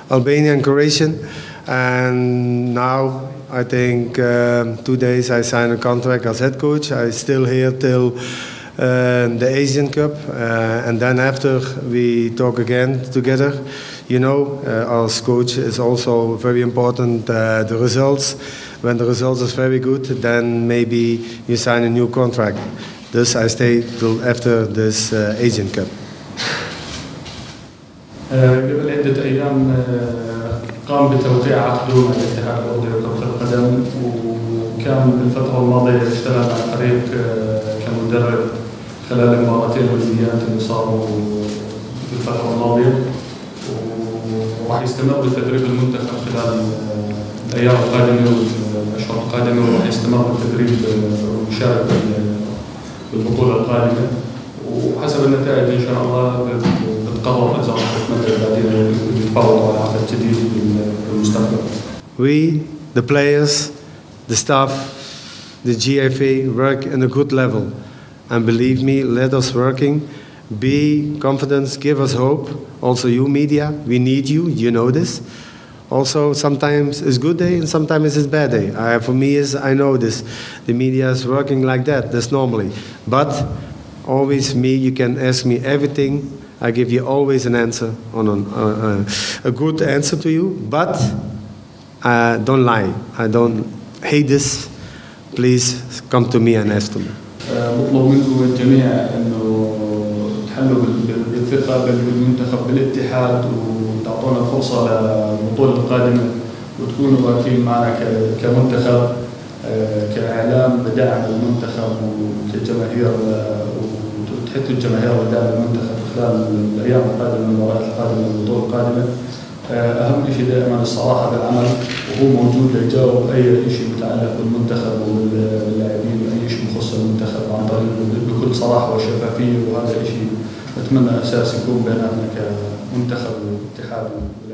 Albania and Croatian. And now I think 2 days I signed a contract as head coach. I still here till the Asian Cup, and then after we talk again together. You know, as coach is also very important, the results. When the results is very good, then maybe you sign a new contract. Thus I stay till after this Asian Cup. قبل عدة أيام قام بتوقيع عقده مع الاتحاد الأوروبي لكرة القدم، وكان بالفترة الماضية اشتغل مع الفريق كمدرب خلال المباراتين الوديات اللي صاروا بالفترة الماضية، وراح يستمر بتدريب المنتخب خلال الأيام القادمة والأشهر القادمة، وراح يستمر بالتدريب ويشارك بالبطولة القادمة، وحسب النتائج إن شاء الله بتقرر إذا راح تتمدد بعدين يتفاوضوا على عقد جديد بالمستقبل. We, the players, the staff, the GFA work in a good level, and believe me, let us working. Be confident, give us hope. Also you media, we need you, you know this. Also sometimes it's good day and sometimes it's bad day. For me, I know this. The media is working like that, that's normally. But always me, you can ask me everything. I give you always an answer, a good answer to you. But don't lie, I don't hate this. Please come to me and ask to me. مطلوب منكم الجميع انه تحلوا بالثقه بالمنتخب بالاتحاد، وتعطونا فرصه للبطوله القادمه، وتكونوا واقفين معنا كمنتخب كاعلام بدعم المنتخب وكجماهير، وتحثوا الجماهير لدعم المنتخب خلال الايام القادمه المباريات القادمه البطوله القادمه. اهم شيء دائما الصراحه بالعمل، وهو موجود ليجاوب اي شيء متعلق بالمنتخب وباللاعبين واي شيء يخص المنتخب عن طريق بكل صراحه وشفافيه، وهذا شيء اتمنى اساس يكون بيناتنا كمنتخب واتحاد.